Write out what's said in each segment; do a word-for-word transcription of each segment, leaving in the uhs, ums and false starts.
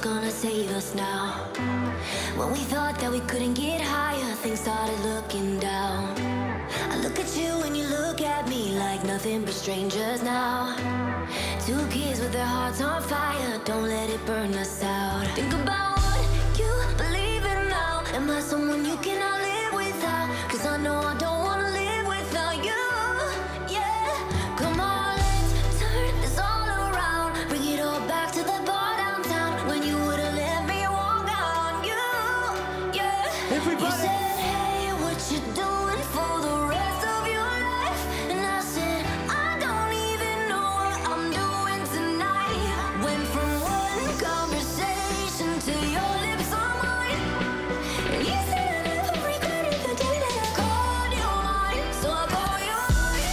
gonna save us now. When we thought that we couldn't get higher, things started looking down. I look at you and you look at me like nothing but strangers now. Two kids with their hearts on fire, don't let it burn us out. Think about what you believe in now. Am I someone you cannot live without? Cause I know I don't wanna live without you. Yeah, come on, let's turn this all around. Bring it all back to the bar downtown when you would've let me walk out on you. Yeah, everybody. You said, hey, what you doing for the rest of your life? And I said, I don't even know what I'm doing tonight. Went from one conversation to your lips on mine. And you said I never regretted the day that I called you mine. So I call you mine.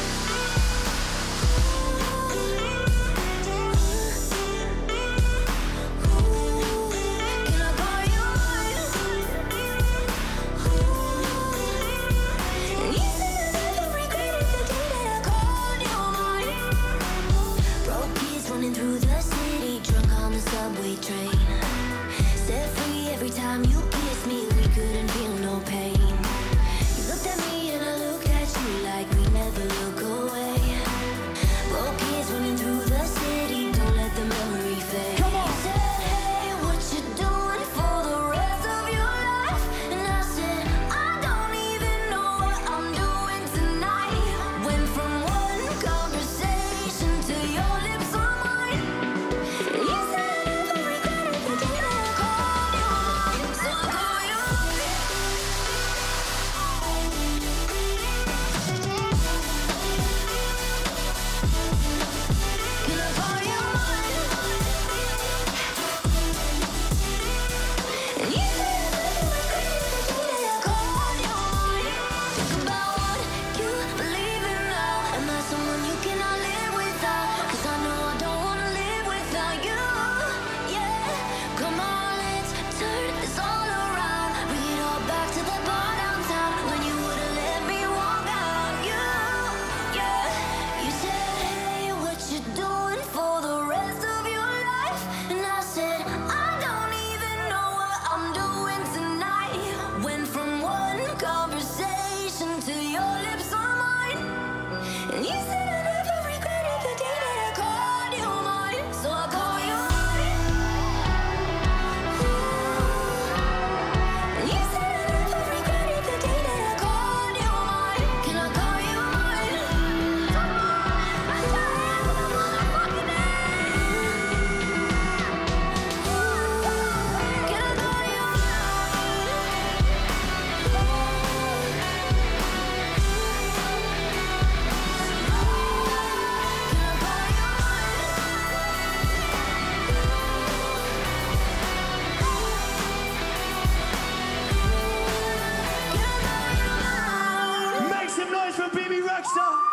Can I call you mine? And you said I never regretted the day that I called you mine. Broke kids running through the city, drunk on the subway train. Set free every time you kissed me, we couldn't feel no pain. You looked at me and I looked at you like we never look away. Broke kids running through the city, don't let the memory fade. Come on. You said, hey, what you doing for the rest of your life? And I said, I don't even know what I'm doing tonight. Went from one conversation to your lips on mine. And you said I never regretted the day that I called you mine. So I call you mine. Can I call you mine? And you said I never regretted the day that I called you mine. Think about what you believe in now. Am I someone you cannot live without? Cause I know I don't wanna live without you. Yeah, come on, let's turn this all around. Bring it all back to the bar downtown when you would've let me walk out on you. Yeah, you said, hey, what you doing for the rest of your life? And I said, I don't even know what I'm doing tonight. Went from one conversation to your lips on mine. And you said I never regretted the day that I called you mine. So I call you mine. And you said I never regretted the day that I called you mine. Can I call you mine? I said it with a motherfucking name. Can I call you mine? Make some noise for B B Rexha.